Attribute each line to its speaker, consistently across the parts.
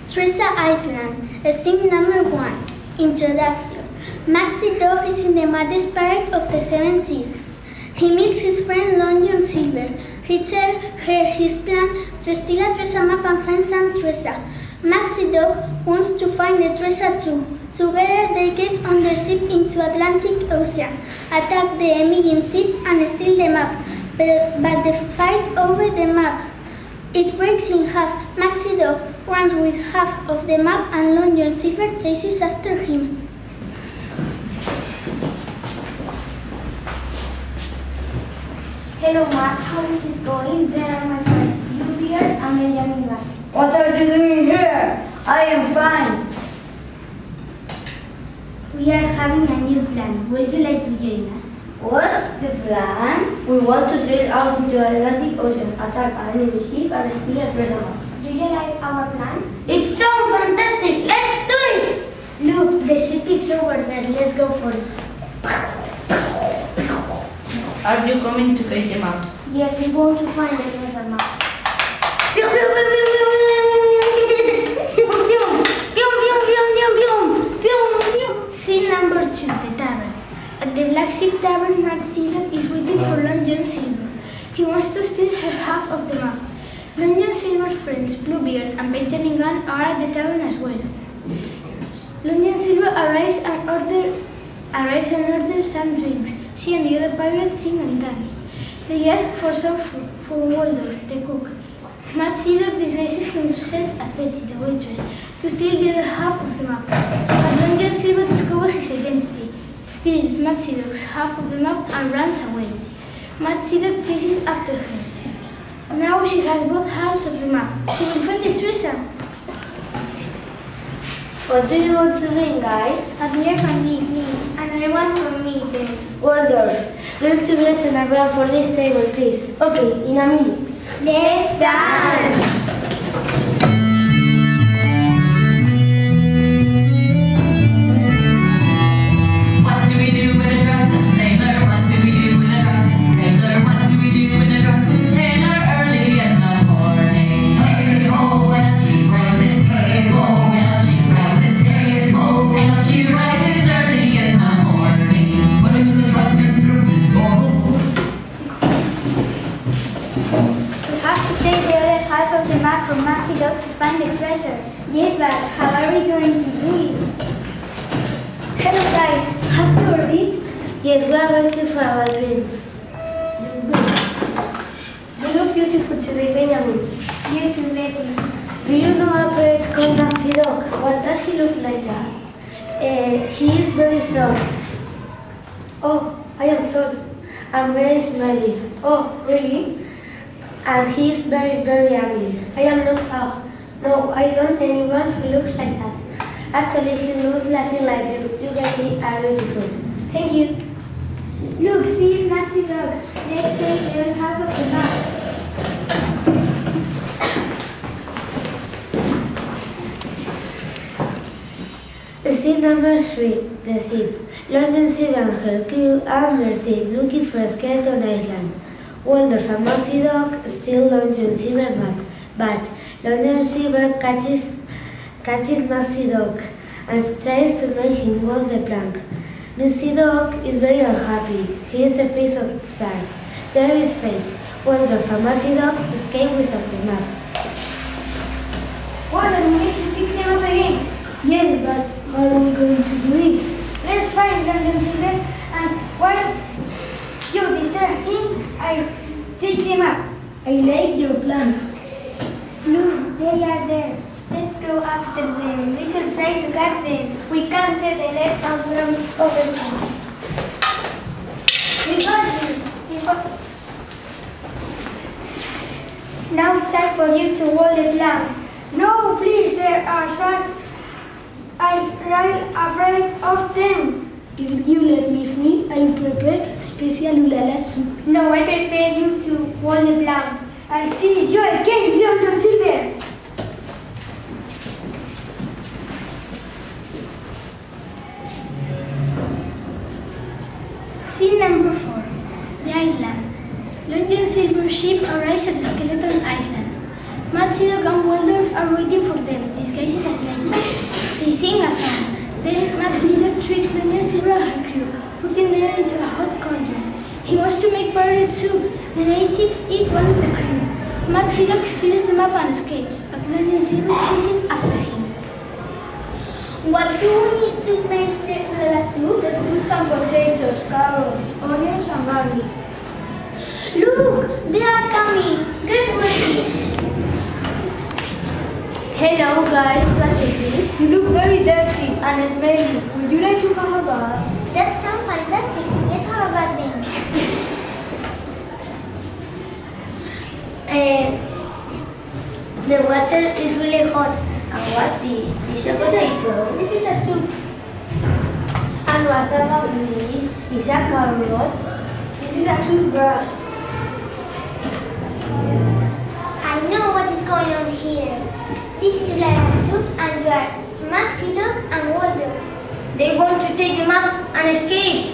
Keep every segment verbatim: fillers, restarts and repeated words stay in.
Speaker 1: Tressa Island, scene number one. Introduction. Maxie Dog is in the maddest pirate of the seven seas. He meets his friend Long John Silver. He tells her his plan to steal a Tressa map and find some Tressa. Maxie Dog wants to find the Tressa too. Together they get on their ship into Atlantic Ocean, attack the Emigine ship and steal the map. But, but they fight over the map. It breaks in half. Maxie Dog runs with half of the map and Long John Silver chases after him.
Speaker 2: Hello, Max. How is it going? There are my friends, Bluebeard and Benjamin Gunn.
Speaker 3: What are you doing here? I am fine.
Speaker 2: We are having a new plan. Would you like to join us?
Speaker 3: What's the plan? We want to sail out into the Atlantic Ocean, attack an enemy ship, and steal a Tressa map.
Speaker 2: Do you like our plan?
Speaker 3: It sounds fantastic! Let's do it!
Speaker 2: Look, the ship is over there. Let's go for it.
Speaker 4: Are you coming to get the map?
Speaker 2: Yes, we want to find the Tressa map. Scene number two, the tavern. At the Black Ship Tavern, Maxie Dog is waiting for Long John Silver. He wants to steal her half of the map. Long John Silver's friends, Bluebeard and Benjamin Gunn, are at the tavern as well. Long John Silver arrives and order, arrives and orders some drinks. She and the other pirates sing and dance. They ask for some food for Waldorf, the cook. Maxie Dog disguises himself as Betty, the waitress, to steal the other half of the map. But Long John Silver discovers his identity, steals Maxie Dog's half of the map and runs away. Maxie Dog chases after her. Now she has both halves of the map. She will find the Tressa.
Speaker 3: What do you want to drink, guys?
Speaker 2: A beer from me, please. Another one from me, then.
Speaker 3: Waldorf, let's do this and around for this table, please. Okay, in a minute.
Speaker 2: Let's dance!
Speaker 5: What do we do with a drunken sailor? What do we do with a drunken sailor? What do we do with a drunken sailor early in the morning? Hey ho, when up she rises, hey ho, when up she rises, hey ho, when up she rises early in the morning. Put him in the trunk and through his bowl.
Speaker 2: We have to take the other half of the map from Maxie Dog to find the treasure. Yes, but how are we going to do it? Hello guys, have you already?
Speaker 3: Yes, we are waiting for our drinks.
Speaker 2: You look beautiful today, Benjamin. You too, Betty.
Speaker 3: Do you know a bird called Maxie Dog? What does he look like that? Uh, he is very short.
Speaker 2: Oh, I am sorry.
Speaker 3: And very smelly.
Speaker 2: Oh, really?
Speaker 3: And he is very, very ugly.
Speaker 2: I am not oh, no, I don't know anyone who looks like that.
Speaker 3: Actually, he looks nothing like you. You guys are beautiful.
Speaker 2: Thank you. Look, see, it's Maxie Dog. Let's take the other half of the map.
Speaker 3: Scene number three, the ship. Long John Silver and her crew are on their ship looking for a skeleton island. Waldorf and Maxie Dog steal Long John Silver's map, but Long John Silver catches, catches Maxie Dog and tries to make him walk the plank. Maxie Dog is very unhappy. He is a piece of sharks. There is fate. Waldorf and Maxie Dog escape without the map.
Speaker 2: What, are we going to stick them up again?
Speaker 3: Yes, but how are we going to do it?
Speaker 2: Let's find Long John Silver and while you disturb him, I take them up.
Speaker 3: I like your plan.
Speaker 2: Look, they are there. Let's go after them. We should try to catch them. We can't set the left hand from over them. We got you. We got... Now it's time for you to hold the plan. No, please, there are some. I'm right afraid of them.
Speaker 3: If you let me free, I will prepare special ulala soup.
Speaker 2: No, I prefer you to hold the plan. I see you again, Long John Silver. Scene number four, the island. Long John Silver's ship arrives at the Skeleton Island. Maxie Dog and Waldorf are waiting for them, disguised favorite soup. The natives eat one of the cream. Maxie Duck steals the map and escapes, but London Silver chases after him.
Speaker 1: What do we need to make the la soup?
Speaker 2: Let's put some potatoes, carrots, onions, and garlic.
Speaker 1: Look, they are coming. Get ready.
Speaker 2: Hello guys, what is this? You look very dirty and smelly. Would you like to have a bath?
Speaker 1: That sounds fantastic. Let's have a bath then.
Speaker 3: Uh, the water is really hot. And what is this? Is a potato?
Speaker 1: This is a soup.
Speaker 3: And what about this? Is a carrot?
Speaker 2: This is a toothbrush.
Speaker 1: I know what is going on here. This is like a soup and you are Maxie Duck and Waldo.
Speaker 3: They want to take the map and escape.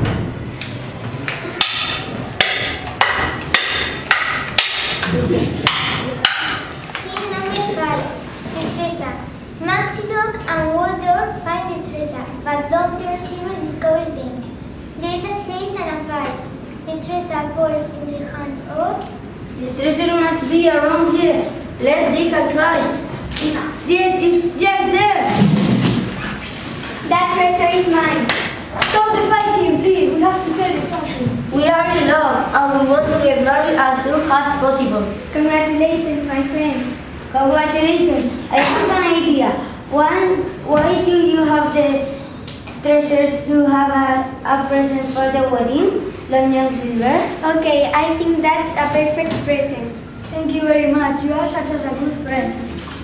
Speaker 1: Scene number five, the treasure. Maxie Duck and Waldo find the treasure, but Doctor Silver discovers them. There is a chase and a fight. The treasure falls into the hands of...
Speaker 3: The treasure must be around here. Let's dig a try. Yes, it's just there.
Speaker 1: That treasure is mine.
Speaker 2: Stop the fighting, please. We have to tell you something.
Speaker 3: We are in love and we want to get married as soon as possible.
Speaker 1: Congratulations, my friend.
Speaker 3: Congratulations. I have an idea. One, why should you have the treasure to have a, a present for the wedding, Long John Silver?
Speaker 1: Okay, I think that's a perfect present.
Speaker 2: Thank you very much. You are such a good friend.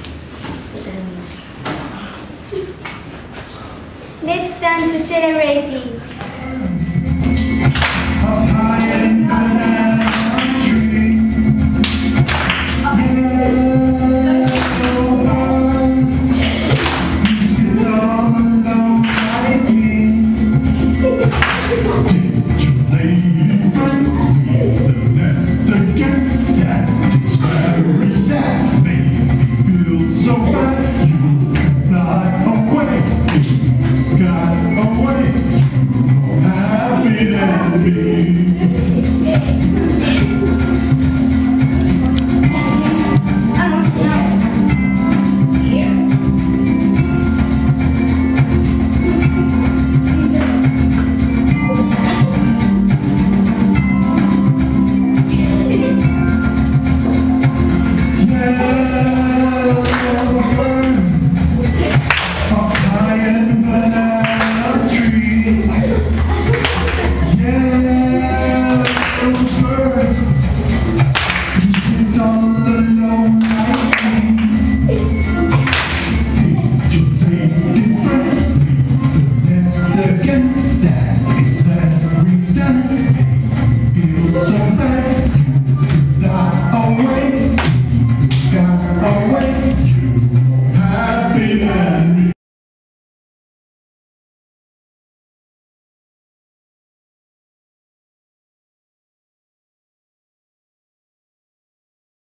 Speaker 1: Let's dance to celebrate it.
Speaker 6: That